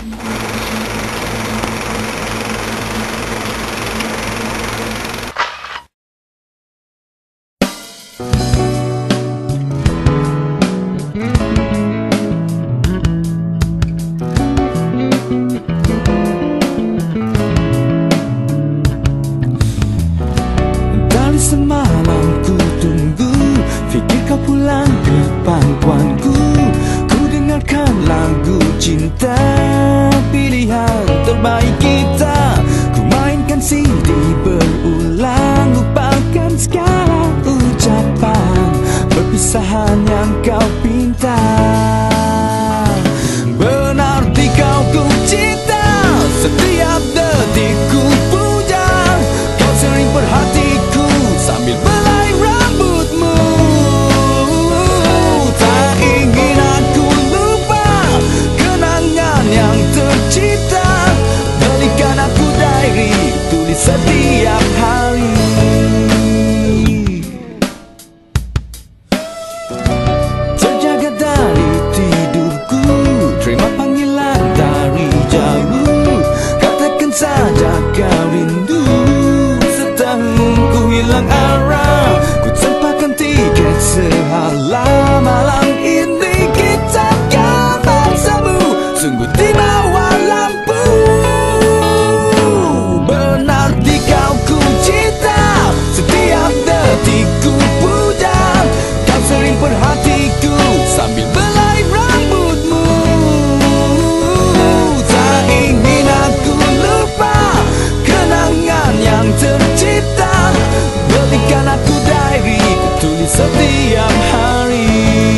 Semalam ku tunggu, fikir kau pulang ke pangkuanku. Ku dengarkan lagu cinta, pilihan terbaik kita. Ku mainkan CD berulang, lupakan segala ucapan perpisahan yang kau pinta. Benar di kau ku cinta, setiap detik ku puja. Kau sering perhatiku sambil belai rambutmu. Tak ingin aku lupa kenangan yang tercipta. Belikan aku diary, tulis setiap hari. Terjaga dari tidurku, terima panggilan dari jauh. Katakan saja kau rindu, setahun ku hilang arah. Ku tempatkan tiket sehalang, malam ini kita akan bersemu, sungguh di bawah lampu. Benar di kau ku cinta, setiap detik ku puja. Kau sering perhatiku sambil belai rambutmu. Tak ingin aku lupa kenangan yang tercipta. Belikan aku diary, tulis setiap hari.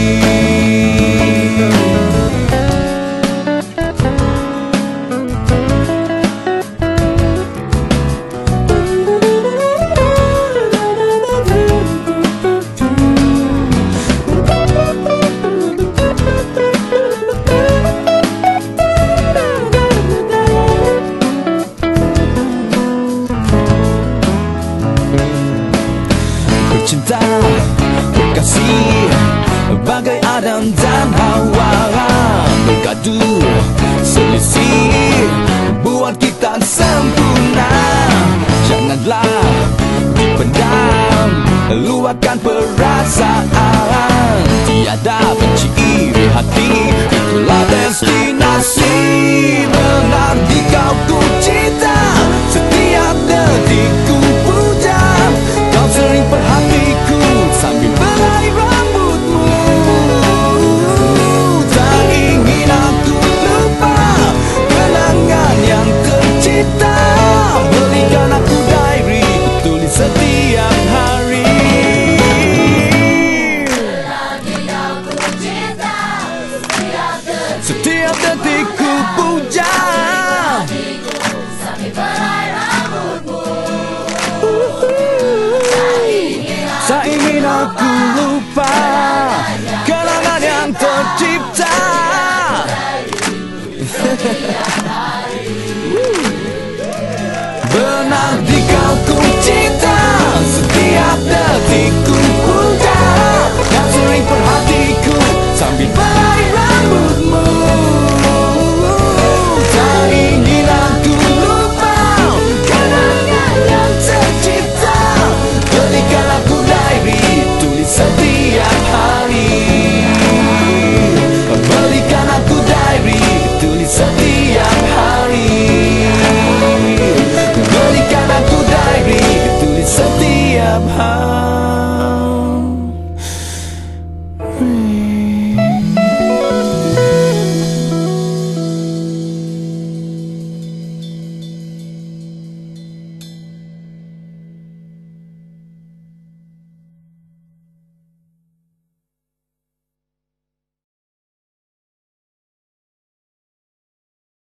Bercinta, berkasih, bagai Adam dan Hawa. Bergaduh, selisih, buat kita sempurna. Janganlah dipendam, luapkan perasaan. Tiada benci iri hati, itulah destinasi. Benar di kau ku cinta, setiap detik ku puja. Kau sering perhatiku sambil belai rambutmu. Tak ingin aku lupa kenangan yang tercipta. Belikan aku diary, tulis setiap hari. Setiap detik ku puja. Tak ingin aku lupa kenangan yang tercipta. Benar di kau ku cinta,